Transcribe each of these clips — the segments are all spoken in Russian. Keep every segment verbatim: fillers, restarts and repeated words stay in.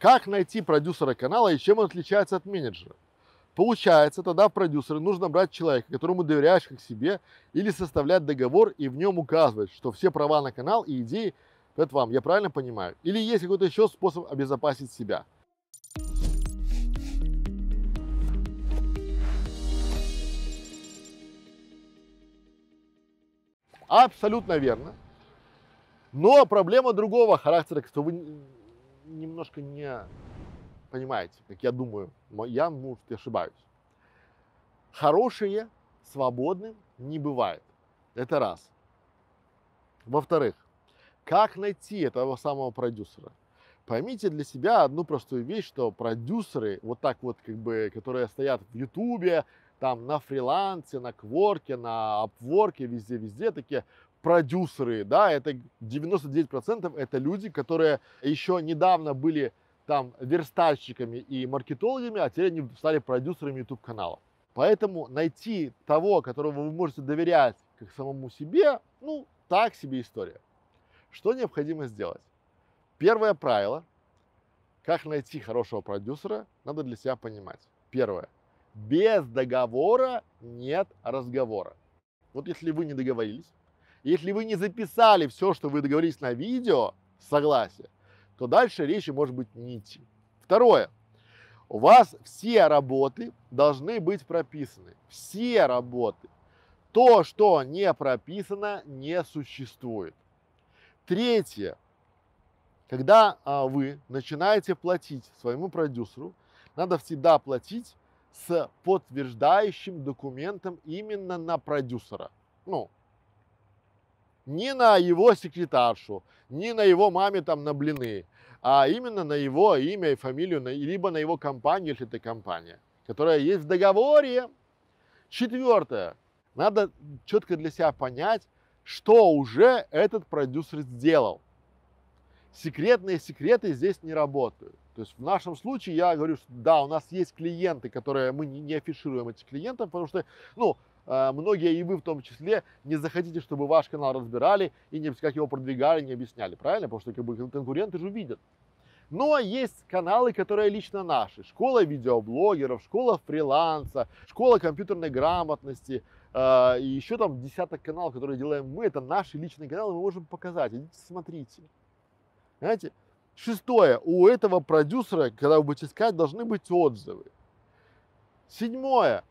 Как найти продюсера канала и чем он отличается от менеджера? Получается, тогда в продюсеры нужно брать человека, которому доверяешь как себе, или составлять договор и в нем указывать, что все права на канал и идеи это вам. Я правильно понимаю? Или есть какой-то еще способ обезопасить себя? Абсолютно верно. Но проблема другого характера, что вы немножко не понимаете, как я думаю. Я, может, ошибаюсь. Хорошие свободным не бывает. Это раз. Во-вторых, как найти этого самого продюсера? Поймите для себя одну простую вещь, что продюсеры, вот так вот, как бы, которые стоят в Ютубе, там на фрилансе, на Кворке, на Апворке, везде-везде такие продюсеры, да, это девяносто девять процентов это люди, которые еще недавно были там верстальщиками и маркетологами, а теперь они стали продюсерами YouTube каналов. Поэтому найти того, которого вы можете доверять как самому себе, ну, так себе история. Что необходимо сделать? Первое правило, как найти хорошего продюсера, надо для себя понимать. Первое. Без договора нет разговора. Вот если вы не договорились, если вы не записали все, что вы договорились на видео, согласие, то дальше речи может быть не идти. Второе. У вас все работы должны быть прописаны. Все работы. То, что не прописано, не существует. Третье. Когда а, вы начинаете платить своему продюсеру, надо всегда платить с подтверждающим документом именно на продюсера. Ну, не на его секретаршу, не на его маме там на блины, а именно на его имя и фамилию, либо на его компанию, если это компания, которая есть в договоре. Четвертое. Надо четко для себя понять, что уже этот продюсер сделал. Секретные секреты здесь не работают. То есть в нашем случае я говорю, что да, у нас есть клиенты, которые мы не афишируем этих клиентов, потому что, ну, многие, и вы в том числе, не захотите, чтобы ваш канал разбирали и не как его продвигали, не объясняли, правильно? Потому что как бы, конкуренты же видят. Но есть каналы, которые лично наши. Школа видеоблогеров, школа фриланса, школа компьютерной грамотности, э, и еще там десяток каналов, которые делаем мы. Это наши личные каналы, мы можем показать. Идите, смотрите. Знаете? Шестое. У этого продюсера, когда вы будете искать, должны быть отзывы. Седьмое.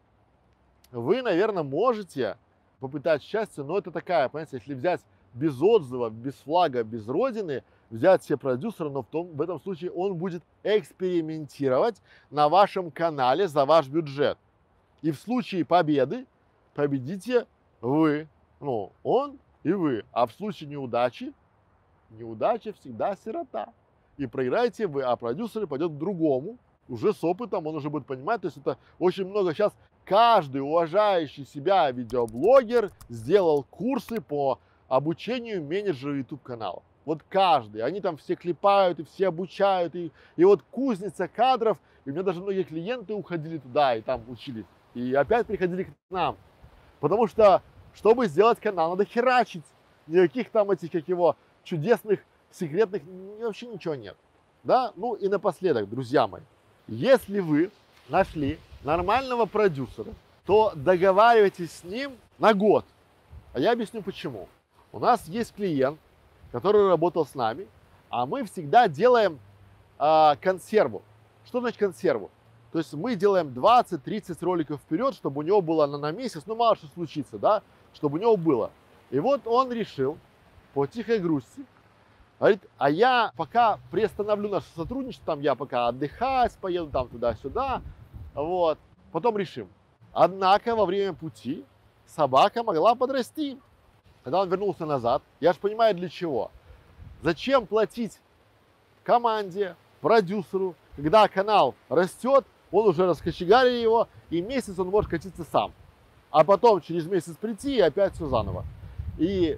Вы, наверное, можете попытать счастье, но это такая, понимаете, если взять без отзыва, без флага, без родины, взять себе продюсера, но в, том, в этом случае он будет экспериментировать на вашем канале за ваш бюджет. И в случае победы победите вы, ну, он и вы. А в случае неудачи, неудача всегда сирота. И проиграете вы, а продюсер пойдет к другому, уже с опытом, он уже будет понимать, то есть это очень много сейчас. Каждый уважающий себя видеоблогер сделал курсы по обучению менеджера YouTube канала. Вот каждый. Они там все клепают и все обучают. И, и вот кузница кадров. И у меня даже многие клиенты уходили туда и там учились. И опять приходили к нам. Потому что, чтобы сделать канал, надо херачить. Никаких там этих, как его, чудесных, секретных, вообще ничего нет. Да? Ну и напоследок, друзья мои, если вы нашли нормального продюсера, то договаривайтесь с ним на год. А я объясню почему. У нас есть клиент, который работал с нами, а мы всегда делаем а, консерву. Что значит консерву? То есть мы делаем двадцать-тридцать роликов вперед, чтобы у него было на, на месяц, ну мало что случится, да, чтобы у него было. И вот он решил по тихой грусти, говорит, а я пока приостановлю наше сотрудничество, там я пока отдыхать поеду там туда-сюда, вот, потом решим. Однако во время пути собака могла подрасти. Когда он вернулся назад, я же понимаю для чего. Зачем платить команде, продюсеру, когда канал растет, он уже раскочегарил его, и месяц он может катиться сам. А потом через месяц прийти и опять все заново. И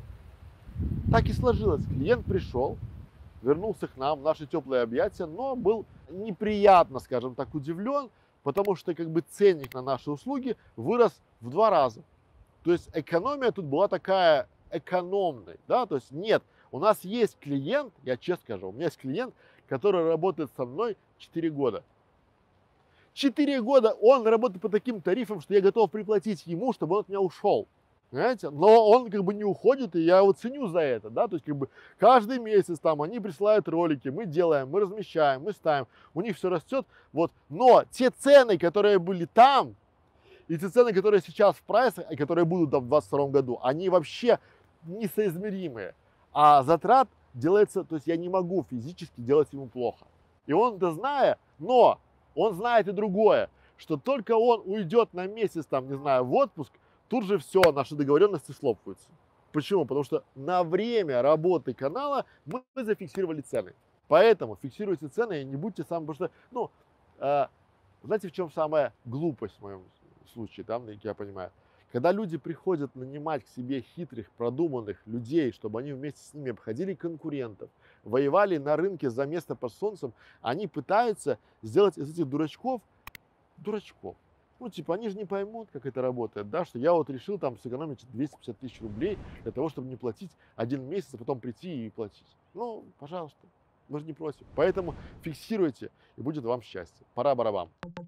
так и сложилось. Клиент пришел, вернулся к нам в наши теплые объятия, но был неприятно, скажем так, удивлен, потому что как бы ценник на наши услуги вырос в два раза. То есть экономия тут была такая экономной, да, то есть нет, у нас есть клиент, я честно скажу, у меня есть клиент, который работает со мной четыре года. четыре года он работает по таким тарифам, что я готов приплатить ему, чтобы он от меня ушел. Понимаете? Но он как бы не уходит, и я его ценю за это, да, то есть как бы каждый месяц там они присылают ролики, мы делаем, мы размещаем, мы ставим, у них все растет, вот, но те цены, которые были там, и те цены, которые сейчас в прайсах, и которые будут там в двадцать втором году, они вообще несоизмеримые, а затрат делается, то есть я не могу физически делать ему плохо, и он это зная, но он знает и другое, что только он уйдет на месяц там, не знаю, в отпуск, тут же все, наши договоренности слопаются. Почему? Потому что на время работы канала мы зафиксировали цены. Поэтому фиксируйте цены и не будьте сам, потому что, ну, э, знаете, в чем самая глупость в моем случае, там, я понимаю, когда люди приходят нанимать к себе хитрых, продуманных людей, чтобы они вместе с ними обходили конкурентов, воевали на рынке за место под солнцем, они пытаются сделать из этих дурачков дурачков. Ну, типа, они же не поймут, как это работает, да, что я вот решил там сэкономить двести пятьдесят тысяч рублей для того, чтобы не платить один месяц, а потом прийти и платить. Ну, пожалуйста, мы же не просим. Поэтому фиксируйте, и будет вам счастье. Пора барабан.